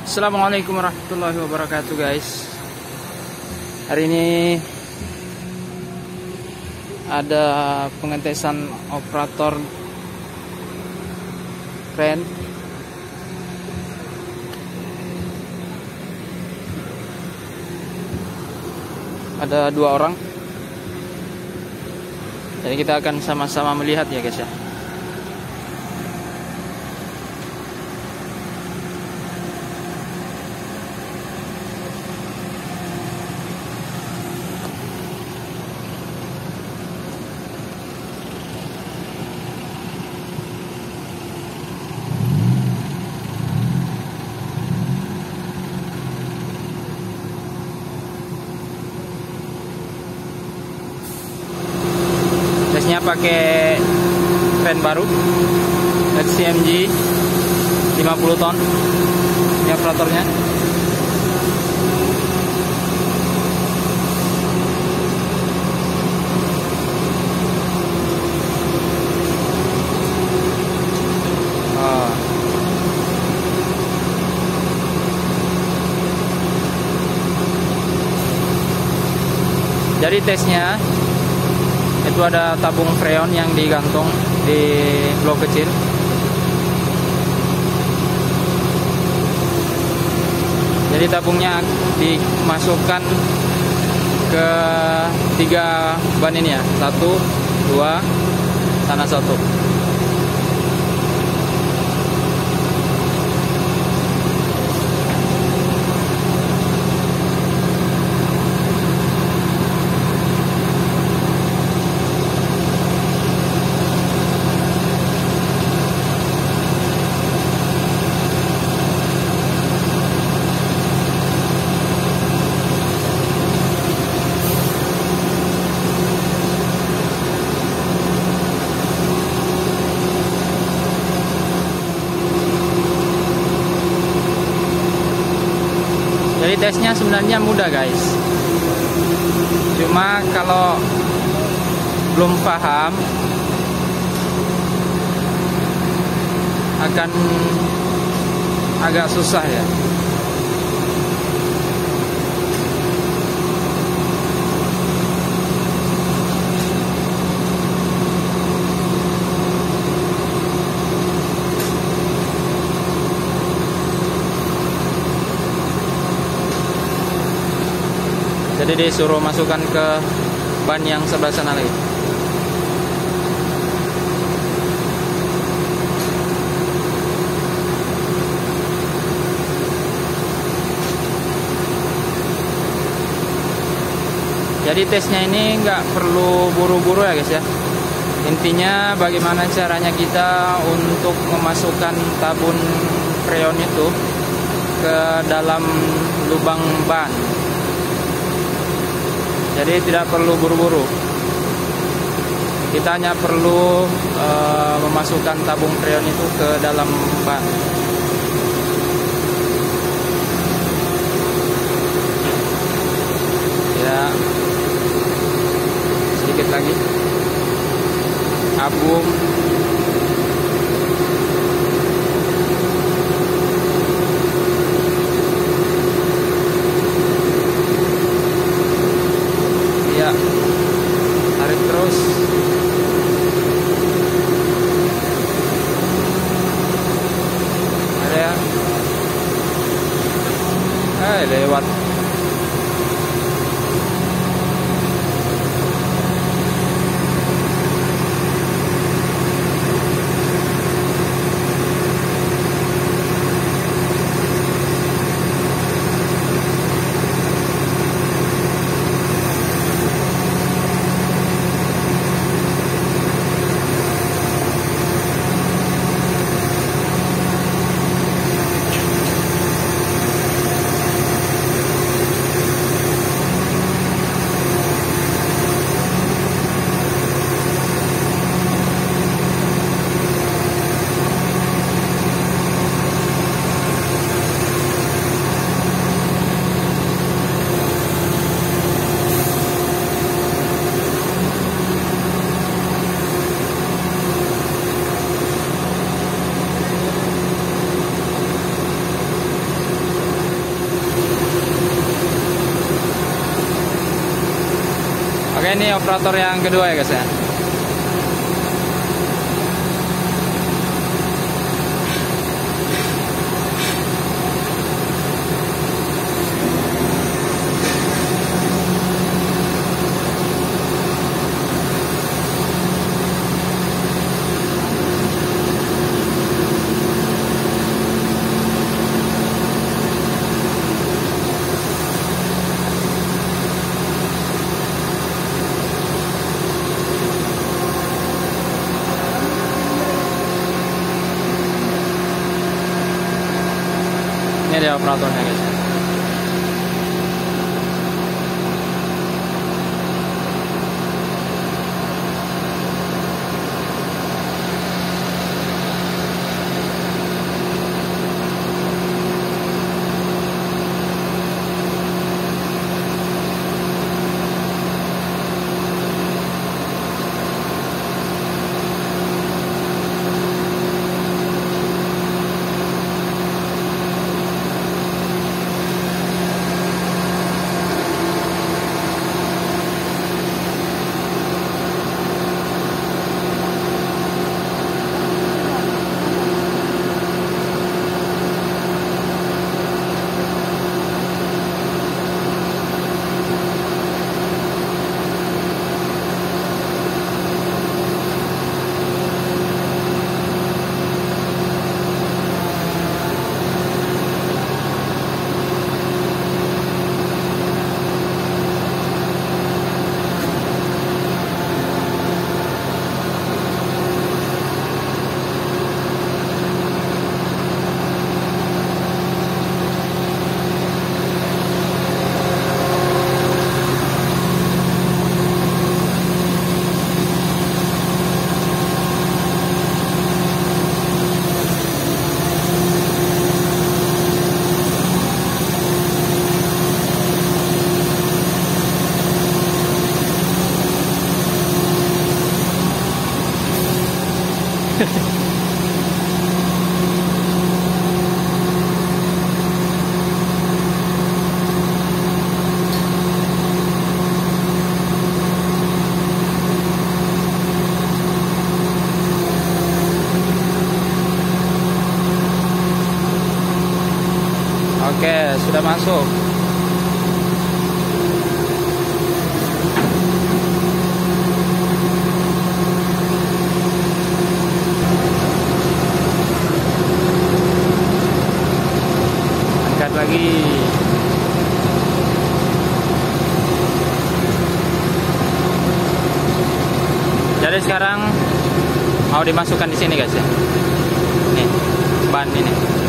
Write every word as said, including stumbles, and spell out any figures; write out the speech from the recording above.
Assalamualaikum warahmatullahi wabarakatuh guys. Hari ini ada pengetesan operator kren. Ada dua orang. Jadi kita akan sama-sama melihat ya guys ya. Tesnya pakai kren baru X C M G lima puluh ton. Ini operatornya. Oh. Jadi tesnya itu ada tabung freon yang digantung di blok kecil. Jadi tabungnya dimasukkan ke tiga ban ini ya, satu, dua, sana satu. Jadi tesnya sebenarnya mudah guys. Cuma kalau belum paham akan agak susah ya. Jadi disuruh masukkan ke ban yang sebelah sana lagi. Jadi tesnya ini nggak perlu buru-buru ya guys ya. Intinya bagaimana caranya kita untuk memasukkan tabung freon itu ke dalam lubang ban. Jadi tidak perlu buru-buru. Kita hanya perlu e, memasukkan tabung freon itu ke dalam ban. Ya, sedikit lagi. Abung. Tarik terus. Ada ya. Eh lewat. Oke, ini operator yang kedua ya guys ya. Ini dia operatornya guys. Oke, sudah masuk. Angkat lagi. Jadi sekarang mau dimasukkan di sini guys ya. Nih, ban ini.